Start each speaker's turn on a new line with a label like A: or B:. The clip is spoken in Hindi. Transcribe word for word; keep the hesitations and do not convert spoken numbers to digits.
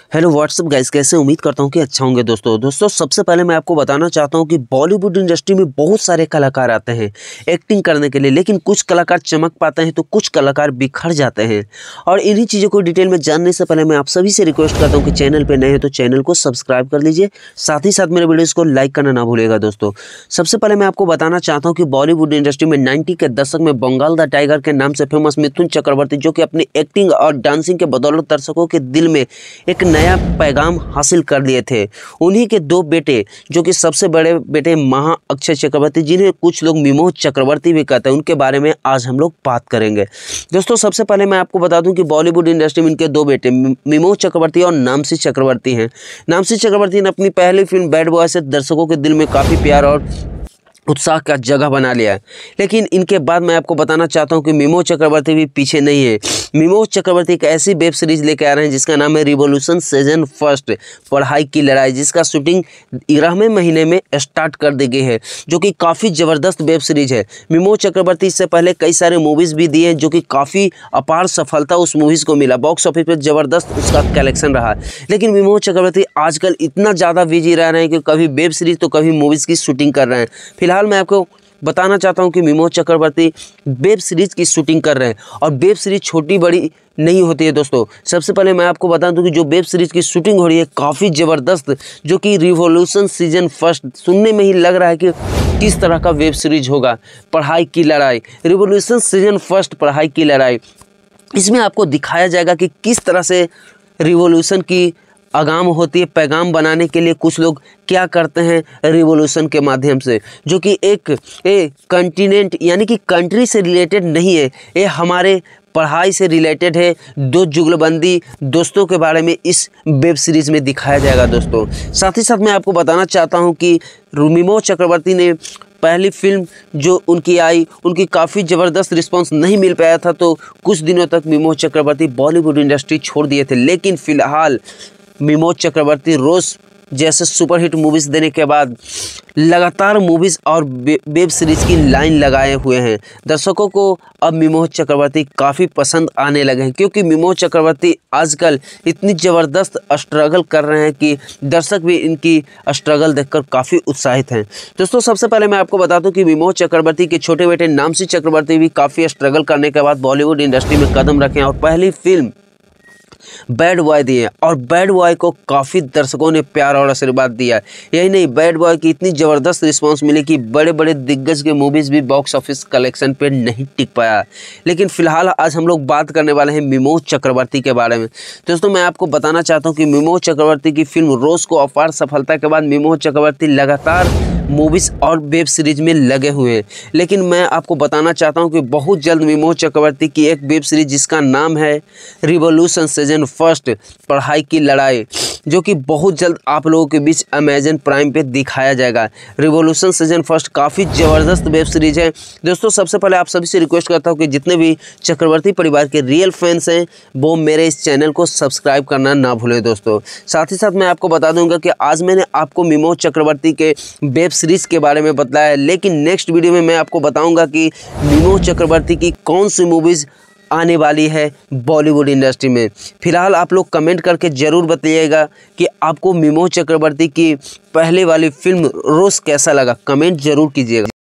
A: हेलो व्हाट्सअप गाइस, कैसे? उम्मीद करता हूँ कि अच्छा होंगे दोस्तों दोस्तों सबसे पहले मैं आपको बताना चाहता हूँ कि बॉलीवुड इंडस्ट्री में बहुत सारे कलाकार आते हैं एक्टिंग करने के लिए, लेकिन कुछ कलाकार चमक पाते हैं तो कुछ कलाकार बिखर जाते हैं। और इन्हीं चीज़ों को डिटेल में जानने से पहले मैं आप सभी से रिक्वेस्ट करता हूँ कि चैनल पर नए हैं तो चैनल को सब्सक्राइब कर लीजिए, साथ ही साथ मेरे वीडियोज़ को लाइक करना ना भूलिएगा। दोस्तों सबसे पहले मैं आपको बताना चाहता हूँ कि बॉलीवुड इंडस्ट्री में नाइन्टी के दशक में बंगाल द टाइगर के नाम से फेमस मिथुन चक्रवर्ती, जो कि अपनी एक्टिंग और डांसिंग के बदौलत दर्शकों के दिल में एक नया पैगाम हासिल कर लिए थे। उन्हीं के दो बेटे, जो कि सबसे बड़े बेटे महा अक्षय चक्रवर्ती, जिन्हें कुछ लोग मिमोह चक्रवर्ती भी कहते हैं, उनके बारे में आज हम लोग बात करेंगे। दोस्तों सबसे पहले मैं आपको बता दूं कि बॉलीवुड इंडस्ट्री में इनके दो बेटे मिमोह चक्रवर्ती और नामसी चक्रवर्ती हैं। नामसी चक्रवर्ती ने अपनी पहली फिल्म बैड बॉय से दर्शकों के दिल में काफ़ी प्यार और उत्साह का जगह बना लिया है, लेकिन इनके बाद मैं आपको बताना चाहता हूं कि मिमोह चक्रवर्ती भी पीछे नहीं है। मिमोह चक्रवर्ती एक ऐसी वेब सीरीज लेके आ रहे हैं जिसका नाम है रिवॉल्यूशन सीजन फर्स्ट, पढ़ाई की लड़ाई, जिसका शूटिंग ग्यारहवें महीने में स्टार्ट कर दी गई है, जो कि काफ़ी ज़बरदस्त वेब सीरीज है। मिमोह चक्रवर्ती इससे पहले कई सारे मूवीज़ भी दिए हैं, जो कि काफ़ी अपार सफलता उस मूवीज़ को मिला, बॉक्स ऑफिस पर ज़बरदस्त उसका कलेक्शन रहा। लेकिन मिमोह चक्रवर्ती आजकल इतना ज़्यादा बिजी रह रहे हैं कि कभी वेब सीरीज तो कभी मूवीज़ की शूटिंग कर रहे हैं। फिलहाल मैं आपको बताना चाहता हूं कि मिमोह चक्रवर्ती वेब सीरीज की शूटिंग कर रहे हैं, और वेब सीरीज छोटी बड़ी नहीं होती है। दोस्तों सबसे पहले मैं आपको बता दूं कि जो वेब सीरीज की शूटिंग हो रही है काफ़ी ज़बरदस्त, जो कि रिवॉल्यूशन सीजन फर्स्ट, सुनने में ही लग रहा है कि किस तरह का वेब सीरीज होगा। पढ़ाई की लड़ाई, रिवॉल्यूशन सीजन फर्स्ट, पढ़ाई की लड़ाई, इसमें आपको दिखाया जाएगा कि किस तरह से रिवॉल्यूशन की आगाम होती है। पैगाम बनाने के लिए कुछ लोग क्या करते हैं रिवॉल्यूशन के माध्यम से, जो कि एक ए कंटिनेंट यानी कि कंट्री से रिलेटेड नहीं है, ये हमारे पढ़ाई से रिलेटेड है। दो जुगलबंदी दोस्तों के बारे में इस वेब सीरीज़ में दिखाया जाएगा। दोस्तों साथ ही साथ मैं आपको बताना चाहता हूं कि मिमोह चक्रवर्ती ने पहली फिल्म जो उनकी आई, उनकी काफ़ी ज़बरदस्त रिस्पांस नहीं मिल पाया था, तो कुछ दिनों तक मिमोह चक्रवर्ती बॉलीवुड इंडस्ट्री छोड़ दिए थे। लेकिन फ़िलहाल मिमोह चक्रवर्ती रोज़ जैसे सुपरहिट मूवीज़ देने के बाद लगातार मूवीज़ और वेब सीरीज़ की लाइन लगाए हुए हैं। दर्शकों को अब मिमोह चक्रवर्ती काफ़ी पसंद आने लगे हैं, क्योंकि मिमोह चक्रवर्ती आजकल इतनी ज़बरदस्त स्ट्रगल कर रहे हैं कि दर्शक भी इनकी स्ट्रगल देखकर काफ़ी उत्साहित हैं। दोस्तों सबसे पहले मैं आपको बता दूं कि मिमोह चक्रवर्ती के छोटे बेटे नामसी चक्रवर्ती भी काफ़ी स्ट्रगल करने के बाद बॉलीवुड इंडस्ट्री में कदम रखे हैं और पहली फिल्म बैड बॉय दिए, और बैड बॉय को काफ़ी दर्शकों ने प्यार और आशीर्वाद दिया। यही नहीं, बैड बॉय की इतनी ज़बरदस्त रिस्पांस मिली कि बड़े बड़े दिग्गज के मूवीज़ भी बॉक्स ऑफिस कलेक्शन पे नहीं टिक पाया। लेकिन फिलहाल आज हम लोग बात करने वाले हैं मिमोह चक्रवर्ती के बारे में। दोस्तों मैं आपको बताना चाहता हूँ कि मिमोह चक्रवर्ती की फिल्म रोज़ को अपार सफलता के बाद मिमोह चक्रवर्ती लगातार मूवीज़ और वेब सीरीज में लगे हुए हैं। लेकिन मैं आपको बताना चाहता हूं कि बहुत जल्द मिमोह चक्रवर्ती की एक वेब सीरीज जिसका नाम है रिवॉल्यूशन सीजन फर्स्ट, पढ़ाई की लड़ाई, जो कि बहुत जल्द आप लोगों के बीच अमेजन प्राइम पे दिखाया जाएगा। रिवॉल्यूशन सीजन फर्स्ट काफ़ी ज़बरदस्त वेब सीरीज है। दोस्तों सबसे पहले आप सभी से रिक्वेस्ट करता हूँ कि जितने भी चक्रवर्ती परिवार के रियल फैंस हैं वो मेरे इस चैनल को सब्सक्राइब करना ना भूलें। दोस्तों साथ ही साथ मैं आपको बता दूंगा कि आज मैंने आपको मिमोह चक्रवर्ती के वेब सीरीज के बारे में बताया है, लेकिन नेक्स्ट वीडियो में मैं आपको बताऊंगा कि मिमोह चक्रवर्ती की कौन सी मूवीज़ आने वाली है बॉलीवुड इंडस्ट्री में। फिलहाल आप लोग कमेंट करके ज़रूर बताइएगा कि आपको मिमोह चक्रवर्ती की पहले वाली फिल्म रोज़ कैसा लगा, कमेंट ज़रूर कीजिएगा।